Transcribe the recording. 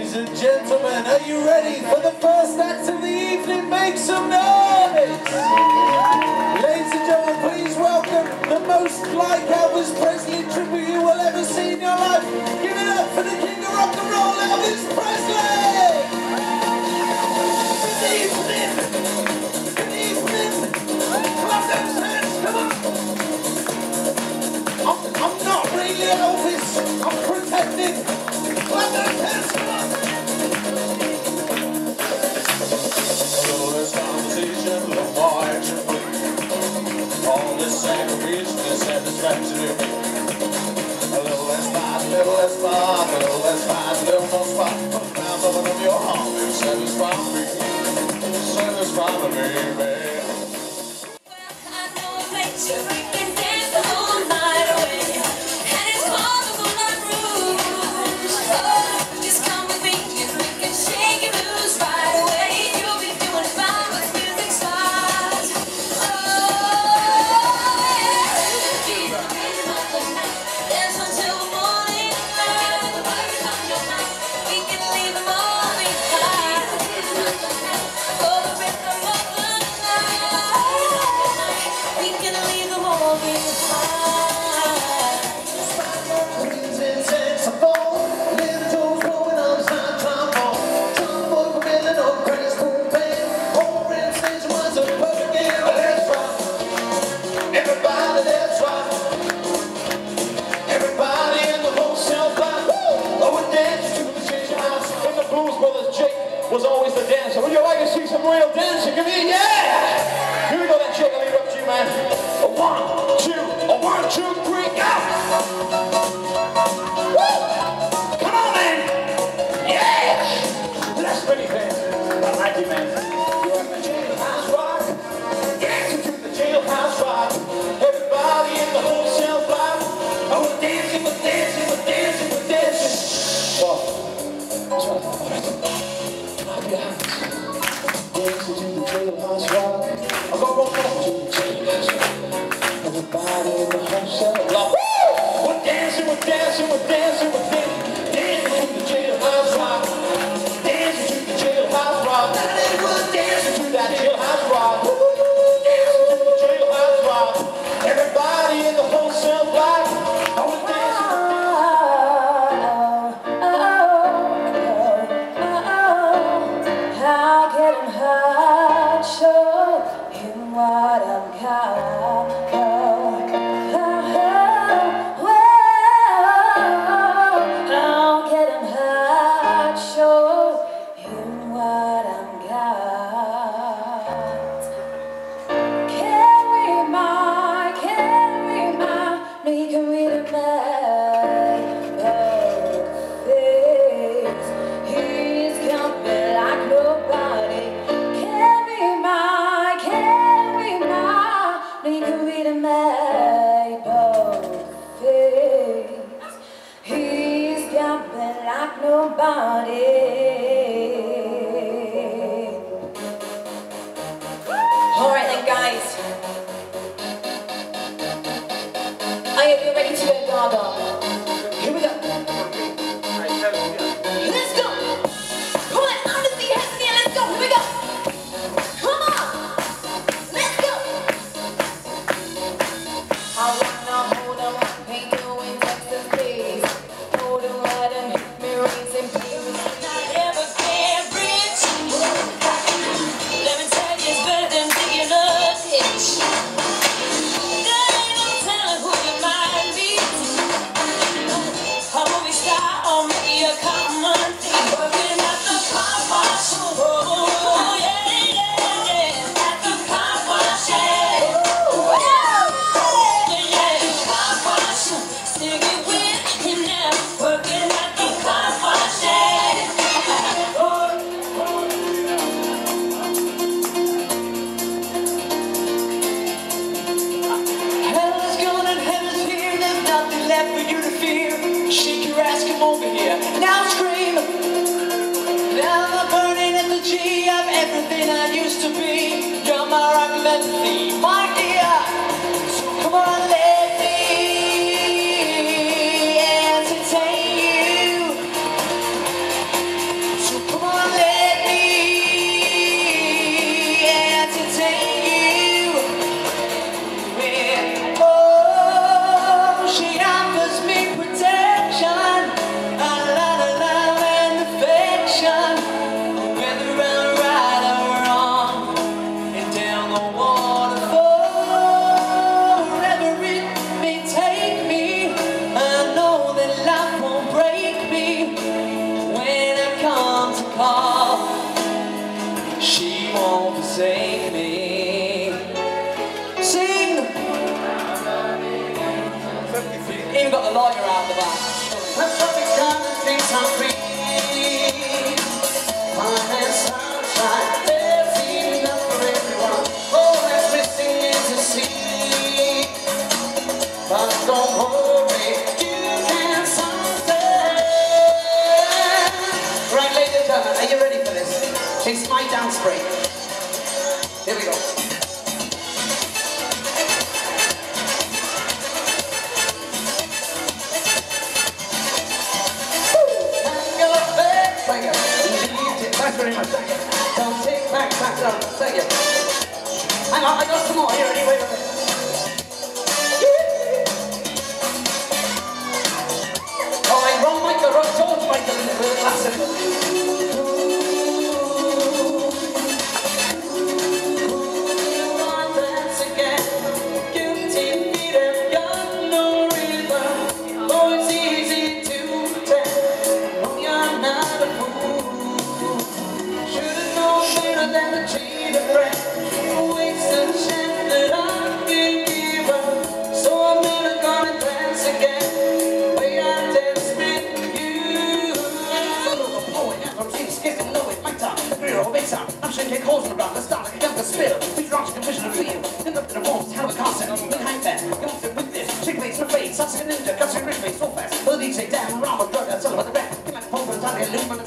Ladies and gentlemen, are you ready for the first act of the evening? Make some noise! Ladies and gentlemen, please welcome the most like Elvis Presley tribute you will ever see in your life. Give it up for the king of rock and roll, Elvis Presley! Good evening! Good evening! Clap those hands, come on! I'm not really Elvis, I'm pretending. Clap those hands, come on! All this conversation, little more action, please. All this segregation is satisfactory. A little less fun, little less fun, little less fun, little more fun. Put down the one of your heart, and satisfy me, satisfy me, baby. I know a place where we can dance the whole night away, and it's called the Moulin Rouge. Oh, just come with me and we can shake it loose right away. You'll be doing fine with music stars. Oh, yeah. Dance until the morning light. The worries on your mind, we can leave them all behind. For the rest of the night, we can leave them all behind. Queens and saxophone, little toes rolling on side trombone. Trombone from Illinois, Chris Cool Band. Orange stage was a perfect game. Let's rock. Everybody, let's rock. Everybody in the wholesale block. Oh, we dance to the change house. And the Blues Brothers, Jake was always the dancer. Would you like to see some real dancing? Come in, yeah! Here we go then, Jake. I'll leave it up to you, man. A 1, 2, a 1, 2, 3, go! Woo! Come on, man! Yeah! That's pretty fancy. I like it, man. You're at the jailhouse rock. Dancing to the jailhouse rock. Everybody in the wholesale block. Oh, we're dancing, we're dancing, we're dancing, we're dancing. Well, that's what I thought. All right. Clap your hands. Dancing to the jailhouse rock. I'll go to the jailhouse rock. Everybody in the wholesale block. Woo! We're dancing, we're dancing, we're dancing, we're dancing. Dancing to the jailhouse rock. Dancing to the jailhouse rock. We're dancing to that jailhouse rock. Woo! Dancing to the jailhouse rock. Everybody in the wholesale block. Oh, we're dancing. How can I show him what I'm nobody. All right then, guys. Are you ready to go gaga? Here we go. Let's go. Come on, out of the hands, yeah, let's go. Here we go. Come on. Let's go. I wanna hold on, ain't doing Texas, please. Hold on, let him hit me, raising please. Not ever get rich. Let me tell you, it's better than digging a ditch. There ain't no telling who you might be. A movie star or maybe a common thief. Working at the car wash. Oh, yeah, yeah, yeah. At the car wash, yeah. Yeah, the car wash. Sticking with him now. Working at the car wash, yeah. Hell is gone and heaven's here. There's nothing left for you to fear. Shake your ass, come over here. Now scream. Now I'm burning in the G of everything I used to be. You're my rock melody, my dear. So come on, let me entertain you. call. She won't forsake me. Sing! Even got the lawyer out the back. That's what we got, things are free. Fun and sunshine, there's enough for everyone. All that's missing is the sea. But don't worry, you can someday. Right, ladies and gentlemen, are you ready for this? It's my dance break. Here we go. Thanks very much, thank you. Don't take back, thank you. Hang on, I got some more here anyway. Oh, I wrong Michael, wrong George Michael in the last second. Than to treat a friend, waste the chance that I can give up. So I'm never gonna dance again. Way I dance with you. Solo of poet, and from seeing skips and know it. My time, the career of a big sound. I'm shaking holes in the ground, the start like a younger spill. We drunk to vision of feel. End up in the walls, hell of a concept. Behind that, go with this. Chick face in the face, such a ninja, cuts your rich face so fast. The DJ damn around with drug, I tell about the back. Get my phone, but I'm trying to illuminate.